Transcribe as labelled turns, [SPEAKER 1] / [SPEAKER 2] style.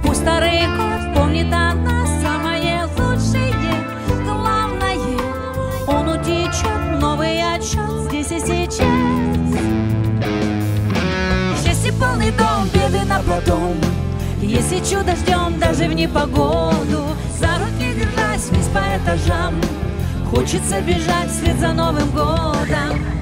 [SPEAKER 1] Пусть старый год помнит о нас самое лучшее. Главное, он утечет, новый отчет здесь и сейчас. Счастье полный дом, беды на потом. Если чудо ждем даже в непогоду, за руки держась вниз по этажам, хочется бежать вслед за Новым годом.